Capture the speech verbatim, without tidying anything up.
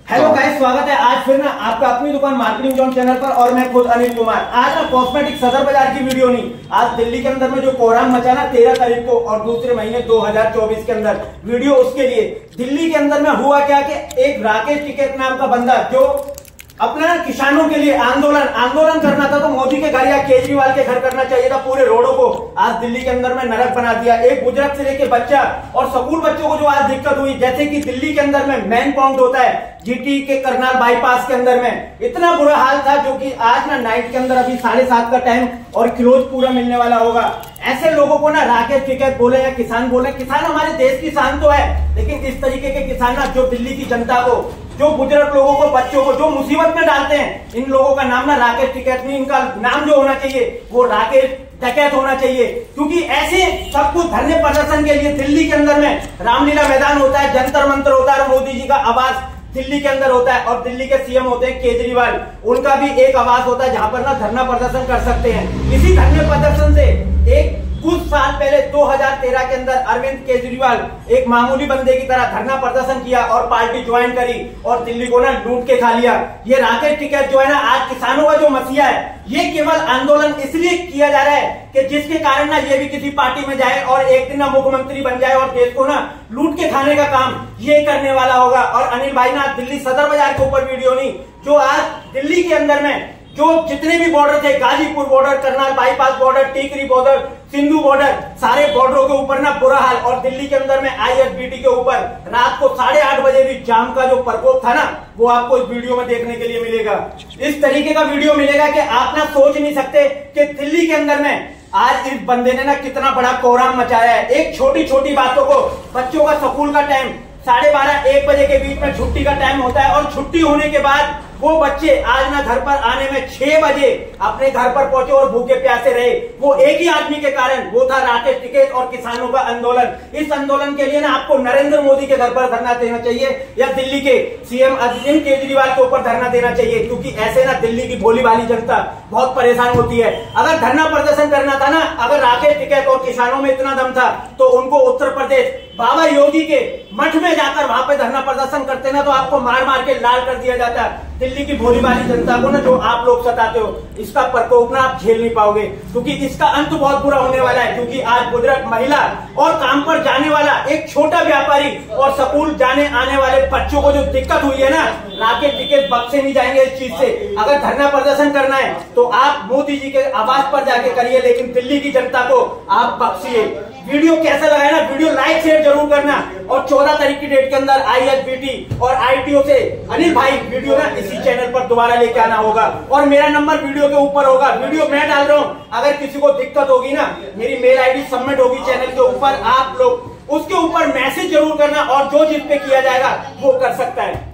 Hello guys, स्वागत है आज फिर ना आपका अपनी दुकान मार्केटिंग जोन चैनल पर और मैं खुद अनिल कुमार। आज ना कॉस्मेटिक सदर बाजार की वीडियो नहीं, आज दिल्ली के अंदर में जो कोहराम मचा ना तेरह तारीख को और दूसरे महीने दो हज़ार चौबीस के अंदर वीडियो, उसके लिए दिल्ली के अंदर में हुआ क्या कि एक राकेश टिकैत नाम का बंदा जो अपना किसानों के लिए आंदोलन आंदोलन करना था, तो मोदी के घर या केजरीवाल के घर करना चाहिए था। पूरे रोडों को आज दिल्ली के अंदर में नरक बना दिया। एक बुजुर्ग से लेके बच्चा और स्कूल बच्चों को जो आज दिक्कत हुई, जैसे कि दिल्ली के अंदर में मेन पॉइंट होता है जीटी के करनाल बाईपास के अंदर में इतना बुरा हाल था, जो कि आज ना नाइट के अंदर अभी साढ़े सात का टाइम और क्लोज पूरा मिलने वाला होगा। ऐसे लोगों को ना राकेश टिकैत बोले या किसान बोले, किसान हमारे देश की शान तो है, लेकिन इस तरीके के किसान ना जो दिल्ली की जनता को, जो बुजुर्ग लोगों को, बच्चों को जो मुसीबत में डालते हैं, इन लोगों का नाम ना राकेश टिकैत नहीं, इनका नाम जो होना चाहिए वो राकेश डकैत होना चाहिए। क्योंकि ऐसे सब कुछ धरने प्रदर्शन के लिए दिल्ली के अंदर में रामलीला मैदान होता है, जंतर मंतर होता है, मोदी जी का आवास दिल्ली के अंदर होता है और दिल्ली के सीएम होते हैं केजरीवाल, उनका भी एक आवाज होता है जहां पर ना धरना प्रदर्शन कर सकते हैं। इसी धरने प्रदर्शन से एक कुछ साल पहले दो हज़ार तेरह के अंदर अरविंद केजरीवाल एक मामूली बंदे की तरह धरना प्रदर्शन किया और पार्टी ज्वाइन करी और दिल्ली को ना लूट के खा लिया। ये राकेश टिकैत जो है ना आज किसानों का जो मसीहा है, ये केवल आंदोलन इसलिए किया जा रहा है कि जिसके कारण ना ये भी किसी पार्टी में जाए और एक दिन ना मुख्यमंत्री बन जाए और देश को ना लूट के खाने का काम ये करने वाला होगा। और अनिल भाई ना दिल्ली सदर बाजार के ऊपर वीडियो नहीं, जो आज दिल्ली के अंदर में जो जितने भी बॉर्डर थे, Ghazipur border, Karnal bypass border, Tikri border, Sindhu border, सारे बॉर्डरों के ऊपर ना बुरा हाल। और दिल्ली के अंदर में आईएसबीटी के ऊपर रात को साढ़े आठ बजे भी जाम का जो प्रकोप था ना, वो आपको इस वीडियो में देखने के लिए मिलेगा। इस तरीके का वीडियो मिलेगा कि आप ना सोच नहीं सकते कि दिल्ली के अंदर में आज इस बंदे ने ना कितना बड़ा कोहराम मचाया है। एक छोटी छोटी बातों को, बच्चों का स्कूल का टाइम साढ़े बारह एक बजे के बीच में छुट्टी का टाइम होता है और छुट्टी होने के बाद वो बच्चे आज ना घर पर आने में छह बजे अपने घर पर पहुंचे और भूखे प्यासे रहे। वो एक ही आदमी के कारण, वो था राकेश टिकैत और किसानों का आंदोलन। इस आंदोलन के लिए ना आपको नरेंद्र मोदी के घर पर धरना देना चाहिए या दिल्ली के सीएम अरविंद केजरीवाल के ऊपर धरना देना चाहिए, क्योंकि ऐसे ना दिल्ली की भोली भाली जनता बहुत परेशान होती है। अगर धरना प्रदर्शन करना था ना, अगर राकेश टिकैत और किसानों में इतना दम था, तो उनको उत्तर प्रदेश बाबा योगी के मठ में जाकर वहां पे धरना प्रदर्शन करते ना, तो आपको मार मार के लाल कर दिया जाता। दिल्ली की भोली भाली जनता को ना जो आप लोग सताते हो, इसका प्रकोप ना आप झेल नहीं पाओगे, क्योंकि इसका अंत बहुत बुरा होने वाला है। क्योंकि आज बुजुर्ग, महिला और काम पर जाने वाला एक छोटा व्यापारी और स्कूल जाने आने वाले बच्चों को जो दिक्कत हुई है ना, राकेश टिकैत बख्शे नहीं जाएंगे इस चीज से। अगर धरना प्रदर्शन करना है तो आप मोदी जी के आवास पर जाके करिए, लेकिन दिल्ली की जनता को आप बख्शिए। वीडियो कैसा लगा है ना, वीडियो लाइक शेयर जरूर करना। और चौदह तारीख की डेट के अंदर आईएसबीटी और आईटीओ से अनिल भाई वीडियो ना इसी चैनल पर दोबारा लेके आना होगा और मेरा नंबर वीडियो के ऊपर होगा। वीडियो मैं डाल रहा हूँ, अगर किसी को दिक्कत होगी ना, मेरी मेल आईडी सबमिट होगी चैनल के ऊपर, आप लोग उसके ऊपर मैसेज जरूर करना और जो जिस पे किया जाएगा वो कर सकता है।